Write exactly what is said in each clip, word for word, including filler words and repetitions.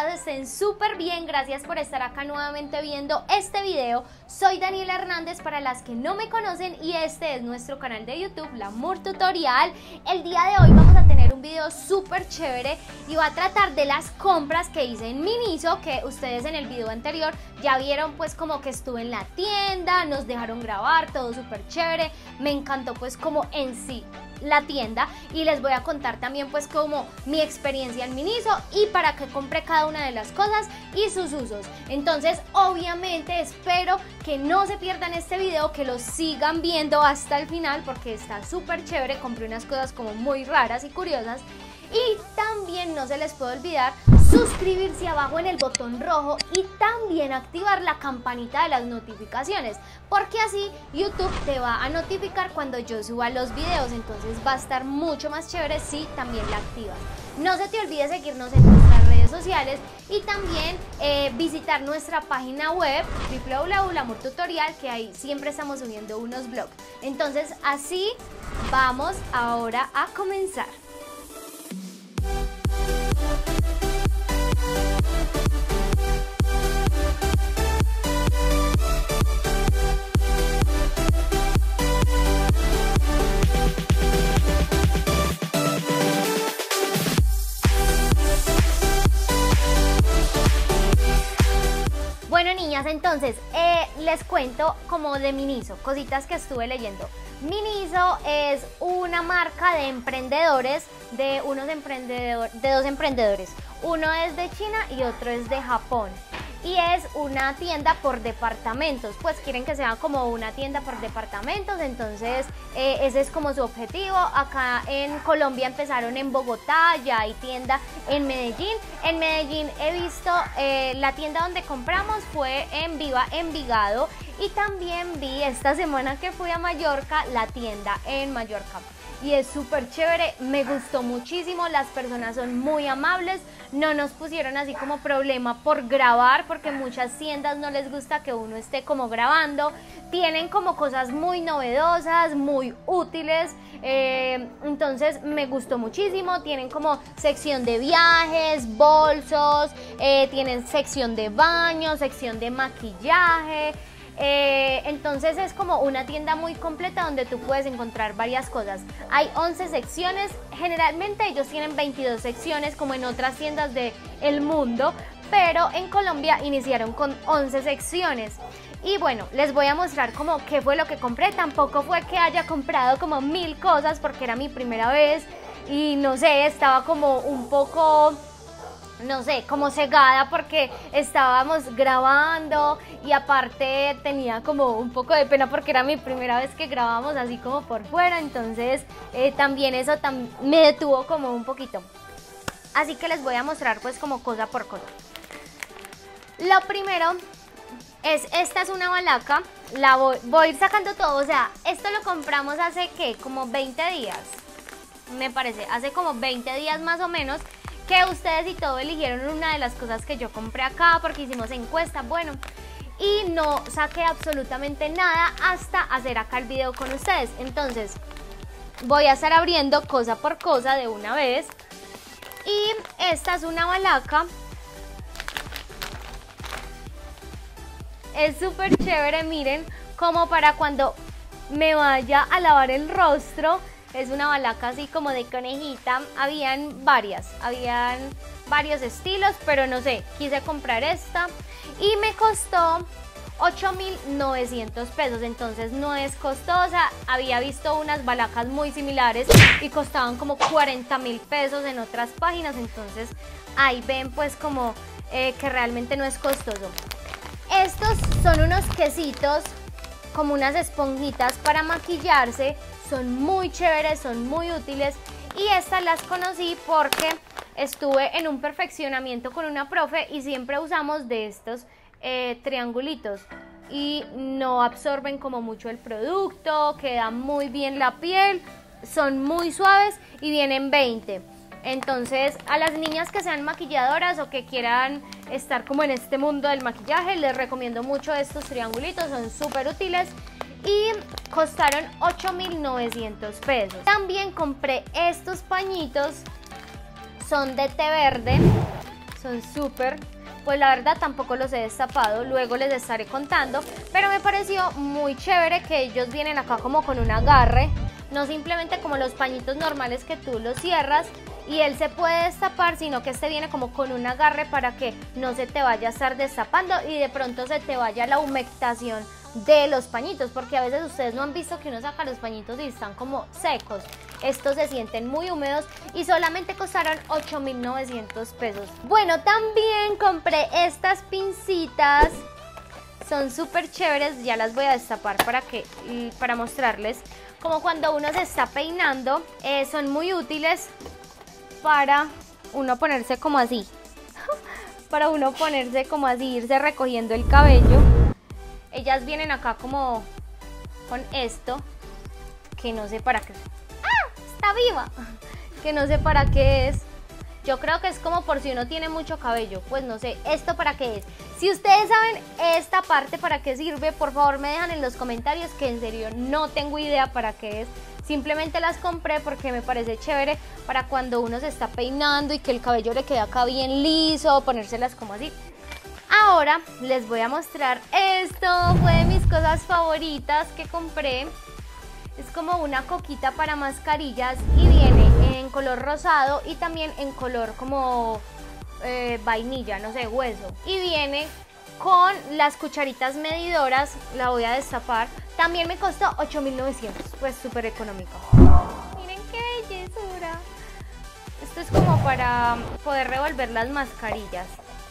todas estén súper bien, gracias por estar acá nuevamente viendo este video. Soy Daniela Hernández para las que no me conocen y este es nuestro canal de YouTube, Lamour Tutorial. El día de hoy vamos a tener un video súper chévere y va a tratar de las compras que hice en Miniso, que ustedes en el video anterior ya vieron pues como que estuve en la tienda, nos dejaron grabar, todo súper chévere, me encantó pues como en sí la tienda y les voy a contar también pues como mi experiencia en Miniso y para qué compré cada una de las cosas y sus usos. Entonces obviamente espero que no se pierdan este video, que lo sigan viendo hasta el final porque está súper chévere. Compré unas cosas como muy raras y curiosas. Y también no se les puede olvidar suscribirse abajo en el botón rojo y también activar la campanita de las notificaciones, porque así YouTube te va a notificar cuando yo suba los videos. Entonces va a estar mucho más chévere si también la activas. No se te olvide seguirnos en nuestras redes sociales y también eh, visitar nuestra página web w w w punto lamour tutorial, que ahí siempre estamos subiendo unos vlogs. Entonces así vamos ahora a comenzar. Bueno, niñas, entonces eh, les cuento como de Miniso, cositas que estuve leyendo. Miniso es una marca de emprendedores, de unos emprendedores, de dos emprendedores. Uno es de China y otro es de Japón. Y es una tienda por departamentos, pues quieren que sea como una tienda por departamentos, entonces eh, ese es como su objetivo. Acá en Colombia empezaron en Bogotá, ya hay tienda en Medellín. En Medellín he visto eh, la tienda donde compramos fue en Viva Envigado y también vi esta semana que fui a Mallorca la tienda en Mallorca. Y es súper chévere, me gustó muchísimo, las personas son muy amables, no nos pusieron así como problema por grabar, porque muchas tiendas no les gusta que uno esté como grabando. Tienen como cosas muy novedosas, muy útiles, eh, entonces me gustó muchísimo. Tienen como sección de viajes, bolsos, eh, tienen sección de baño, sección de maquillaje. Eh, entonces es como una tienda muy completa donde tú puedes encontrar varias cosas. Hay once secciones, generalmente ellos tienen veintidós secciones como en otras tiendas del mundo, pero en Colombia iniciaron con once secciones. Y bueno, les voy a mostrar como qué fue lo que compré. Tampoco fue que haya comprado como mil cosas porque era mi primera vez y no sé, estaba como un poco... no sé, como cegada porque estábamos grabando y aparte tenía como un poco de pena porque era mi primera vez que grabamos así como por fuera, entonces eh, también eso tam me detuvo como un poquito. Así que les voy a mostrar pues como cosa por cosa. Lo primero es, esta es una balaca, la voy, voy a ir sacando todo, o sea, esto lo compramos hace ¿qué? Como veinte días, me parece, hace como veinte días más o menos, que ustedes y todo eligieron una de las cosas que yo compré acá porque hicimos encuesta, bueno, y no saqué absolutamente nada hasta hacer acá el video con ustedes. Entonces voy a estar abriendo cosa por cosa de una vez. Y esta es una balaca, es súper chévere, miren, como para cuando me vaya a lavar el rostro. Es una balaca así como de conejita. Habían varias, habían varios estilos, pero no sé, quise comprar esta y me costó ocho mil novecientos pesos, entonces no es costosa. Había visto unas balacas muy similares y costaban como cuarenta mil pesos en otras páginas, entonces ahí ven pues como eh, que realmente no es costoso. Estos son unos quesitos, como unas esponjitas para maquillarse. Son muy chéveres, son muy útiles y estas las conocí porque estuve en un perfeccionamiento con una profe y siempre usamos de estos eh, triangulitos y no absorben como mucho el producto, quedan muy bien la piel, son muy suaves y vienen veinte. Entonces a las niñas que sean maquilladoras o que quieran estar como en este mundo del maquillaje, les recomiendo mucho estos triangulitos, son súper útiles. Y costaron ocho mil novecientos pesos. También compré estos pañitos, son de té verde, son súper, pues la verdad tampoco los he destapado, luego les estaré contando, pero me pareció muy chévere que ellos vienen acá como con un agarre, no simplemente como los pañitos normales que tú los cierras y él se puede destapar, sino que este viene como con un agarre para que no se te vaya a estar destapando y de pronto se te vaya la humectación de los pañitos, porque a veces ustedes no han visto que uno saca los pañitos y están como secos. Estos se sienten muy húmedos y solamente costaron ocho mil novecientos pesos. Bueno, también compré estas pincitas, son súper chéveres, ya las voy a destapar para, que, para mostrarles. Como cuando uno se está peinando, eh, son muy útiles para uno ponerse como así, para uno ponerse como así, irse recogiendo el cabello. Ellas vienen acá como con esto, que no sé para qué. ¡Ah! Está viva. Que no sé para qué es. Yo creo que es como por si uno tiene mucho cabello. Pues no sé, ¿esto para qué es? Si ustedes saben esta parte para qué sirve, por favor me dejan en los comentarios, que en serio no tengo idea para qué es. Simplemente las compré porque me parece chévere para cuando uno se está peinando y que el cabello le quede acá bien liso, ponérselas como así. Ahora les voy a mostrar esto, fue de mis cosas favoritas que compré. Es como una coquita para mascarillas y viene en color rosado y también en color como eh, vainilla, no sé, hueso. Y viene con las cucharitas medidoras, la voy a destapar. También me costó ocho mil novecientos, pues súper económico. Miren qué bellezura. Esto es como para poder revolver las mascarillas.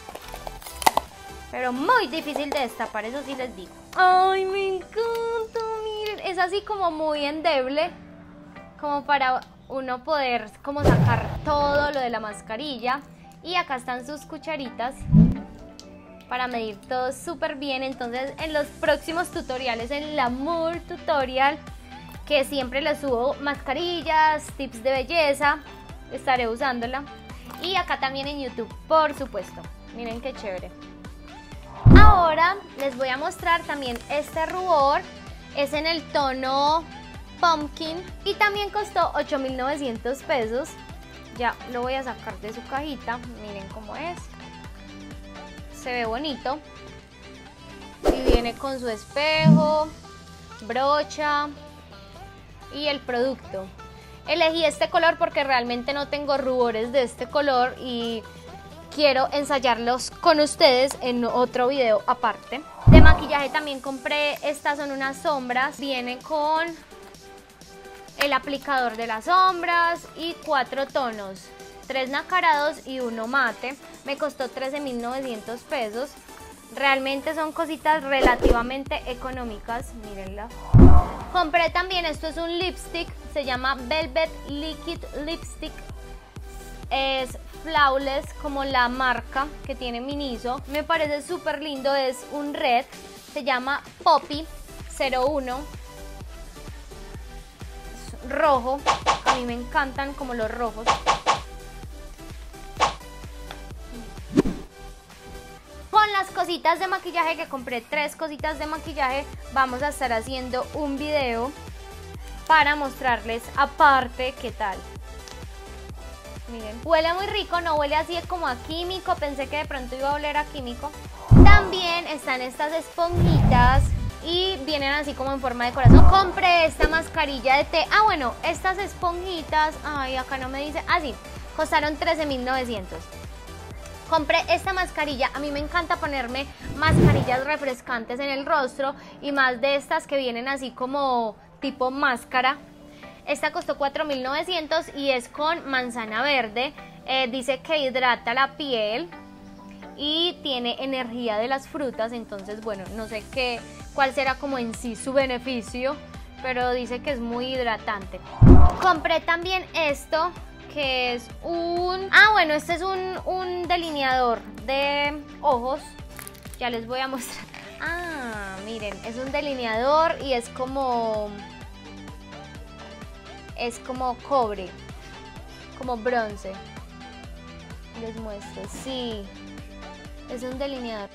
Pero muy difícil de destapar, eso sí les digo. ¡Ay, me encanta! Miren, es así como muy endeble, como para uno poder como sacar todo lo de la mascarilla. Y acá están sus cucharitas para medir todo súper bien. Entonces en los próximos tutoriales, en la Moore Tutorial, que siempre les subo mascarillas, tips de belleza, estaré usándola. Y acá también en YouTube, por supuesto. Miren qué chévere. Ahora les voy a mostrar también este rubor, es en el tono Pumpkin y también costó ocho mil novecientos pesos. Ya lo voy a sacar de su cajita, miren cómo es, se ve bonito y viene con su espejo, brocha y el producto. Elegí este color porque realmente no tengo rubores de este color y quiero ensayarlos con ustedes en otro video aparte. De maquillaje también compré, estas son unas sombras, vienen con el aplicador de las sombras y cuatro tonos, tres nacarados y uno mate. Me costó trece mil novecientos pesos. Realmente son cositas relativamente económicas, mírenla. Compré también, esto es un lipstick, se llama Velvet Liquid Lipstick. Es Flawless, como la marca que tiene Miniso. Me parece súper lindo, es un red, se llama Poppy cero uno. Es rojo, a mí me encantan como los rojos. Con las cositas de maquillaje que compré, tres cositas de maquillaje, vamos a estar haciendo un video para mostrarles aparte qué tal. Miren, huele muy rico, no huele así como a químico, pensé que de pronto iba a oler a químico. También están estas esponjitas y vienen así como en forma de corazón. Compré esta mascarilla de té, ah bueno, estas esponjitas, ay acá no me dice, ah sí, costaron trece mil novecientos. Compré esta mascarilla, a mí me encanta ponerme mascarillas refrescantes en el rostro y más de estas que vienen así como tipo máscara. Esta costó cuatro mil novecientos y es con manzana verde, eh, dice que hidrata la piel y tiene energía de las frutas, entonces bueno, no sé qué, cuál será como en sí su beneficio, pero dice que es muy hidratante. Compré también esto, que es un... Ah, bueno, este es un, un delineador de ojos, ya les voy a mostrar. Ah, miren, es un delineador y es como... Es como cobre, como bronce. Les muestro, sí, es un delineador.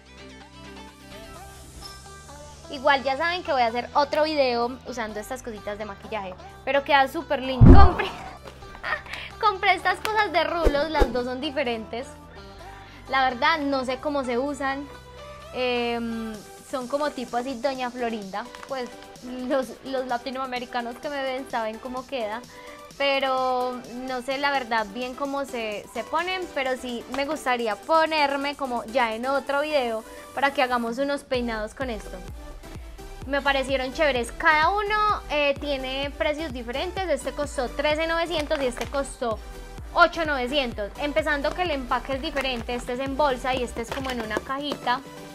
Igual ya saben que voy a hacer otro video usando estas cositas de maquillaje, pero queda súper lindo. Compré, compré estas cosas de rulos, las dos son diferentes. La verdad no sé cómo se usan. Eh, son como tipo así Doña Florinda. Pues los, los latinoamericanos que me ven saben cómo queda. Pero no sé la verdad bien cómo se, se ponen, pero sí me gustaría ponerme como ya en otro video para que hagamos unos peinados con esto. Me parecieron chéveres, cada uno eh, tiene precios diferentes, este costó trece novecientos y este costó ocho novecientos. Empezando que el empaque es diferente, este es en bolsa y este es como en una cajita.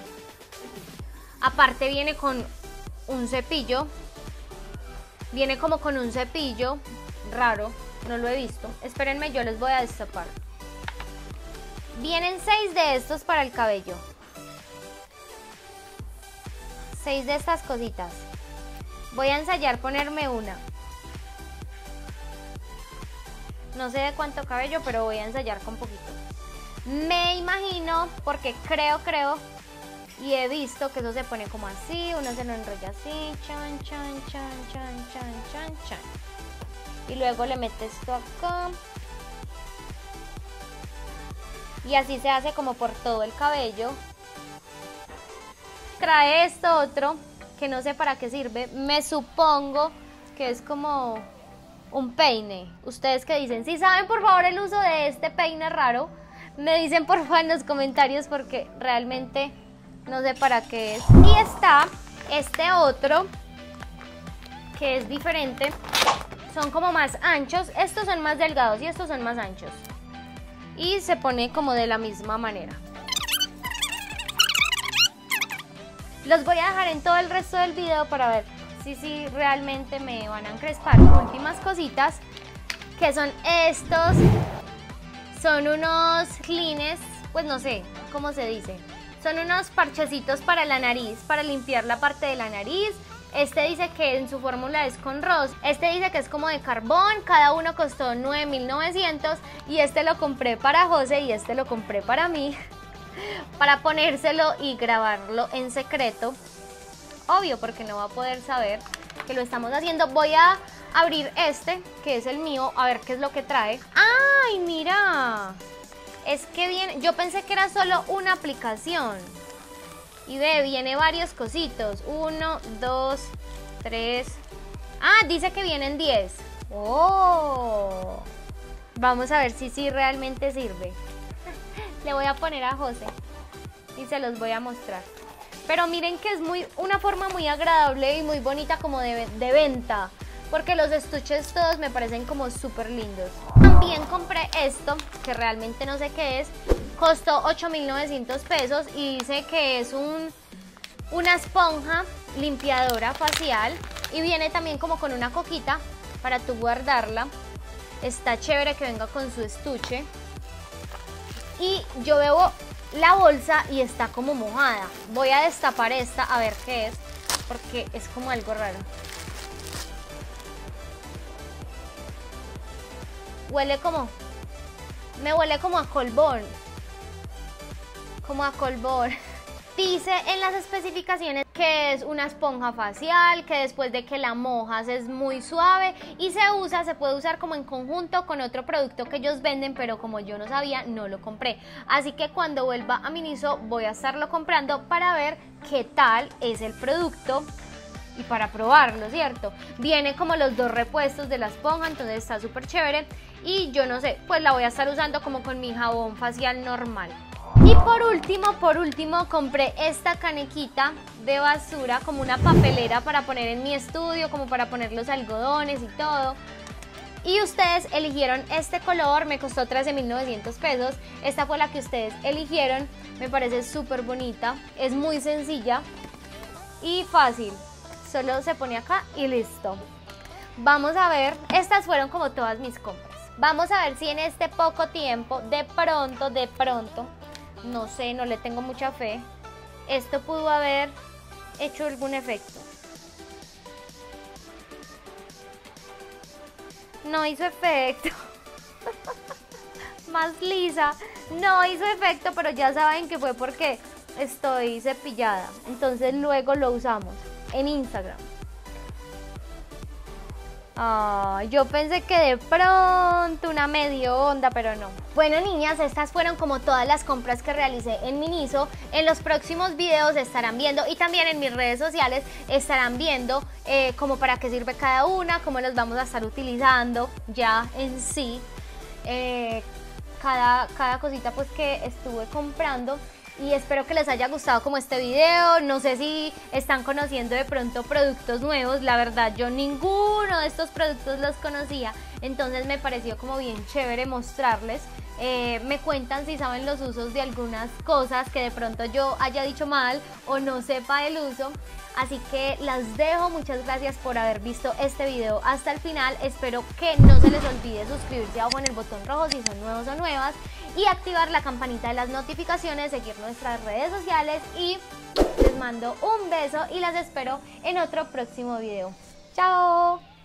Aparte viene con un cepillo, viene como con un cepillo. Raro, no lo he visto. Espérenme, yo les voy a destapar. Vienen seis de estos para el cabello. Seis de estas cositas. Voy a ensayar ponerme una. No sé de cuánto cabello, pero voy a ensayar con poquito. Me imagino, porque creo, creo, y he visto que eso se pone como así. Uno se lo enrolla así. Chan, chan, chan, chan, chan, chan, chan. Y luego le metes esto acá y así se hace como por todo el cabello. Trae esto otro que no sé para qué sirve, me supongo que es como un peine. Ustedes que dicen, si saben por favor el uso de este peine raro, me dicen por favor en los comentarios porque realmente no sé para qué es. Y está este otro que es diferente. Son como más anchos, estos son más delgados y estos son más anchos. Y se pone como de la misma manera. Los voy a dejar en todo el resto del video para ver si, si realmente me van a encrespar. Últimas cositas, que son estos. Son unos clines, pues no sé cómo se dice. Son unos parchecitos para la nariz, para limpiar la parte de la nariz. Este dice que en su fórmula es con rosa, este dice que es como de carbón, cada uno costó nueve mil novecientos y este lo compré para José y este lo compré para mí, para ponérselo y grabarlo en secreto, obvio porque no va a poder saber que lo estamos haciendo. Voy a abrir este, que es el mío, a ver qué es lo que trae. ¡Ay, mira! Es que viene, yo pensé que era solo una aplicación. Y ve, viene varios cositos. Uno, dos, tres. Ah, dice que vienen diez. Oh. Vamos a ver si sí realmente sirve. Le voy a poner a José y se los voy a mostrar. Pero miren que es muy, una forma muy agradable y muy bonita como de, de venta. Porque los estuches todos me parecen como súper lindos. También compré esto, que realmente no sé qué es. Costó ocho mil novecientos pesos y dice que es un, una esponja limpiadora facial y viene también como con una coquita para tú guardarla. Está chévere que venga con su estuche. Y yo veo la bolsa y está como mojada. Voy a destapar esta a ver qué es, porque es como algo raro. Huele como, me huele como a colbón. Como a colbón. Dice en las especificaciones que es una esponja facial, que después de que la mojas es muy suave y se usa, se puede usar como en conjunto con otro producto que ellos venden, pero como yo no sabía, no lo compré. Así que cuando vuelva a Miniso voy a estarlo comprando para ver qué tal es el producto y para probarlo, ¿cierto? Viene como los dos repuestos de la esponja, entonces está súper chévere y yo no sé, pues la voy a estar usando como con mi jabón facial normal. Y por último, por último, compré esta canequita de basura, como una papelera para poner en mi estudio, como para poner los algodones y todo. Y ustedes eligieron este color, me costó trece mil novecientos pesos. Esta fue la que ustedes eligieron, me parece súper bonita, es muy sencilla y fácil. Solo se pone acá y listo. Vamos a ver, estas fueron como todas mis compras. Vamos a ver si en este poco tiempo, de pronto, de pronto, no sé, no le tengo mucha fe, esto pudo haber hecho algún efecto. No hizo efecto. Más lisa. No hizo efecto, pero ya saben que fue porque estoy cepillada. Entonces luego lo usamos en Instagram. Ah, yo pensé que de pronto una medio onda, pero no. Bueno, niñas, estas fueron como todas las compras que realicé en Miniso. En los próximos videos estarán viendo, y también en mis redes sociales estarán viendo eh, como para qué sirve cada una, cómo los vamos a estar utilizando ya en sí. Eh, cada, cada cosita pues que estuve comprando. Y espero que les haya gustado como este video. No sé si están conociendo de pronto productos nuevos. La verdad, yo ninguno de estos productos los conocía, entonces me pareció como bien chévere mostrarles. Eh, me cuentan si saben los usos de algunas cosas que de pronto yo haya dicho mal o no sepa el uso. Así que las dejo. Muchas gracias por haber visto este video hasta el final. Espero que no se les olvide suscribirse abajo en el botón rojo si son nuevos o nuevas, y activar la campanita de las notificaciones, seguir nuestras redes sociales, y les mando un beso y las espero en otro próximo video. ¡Chao!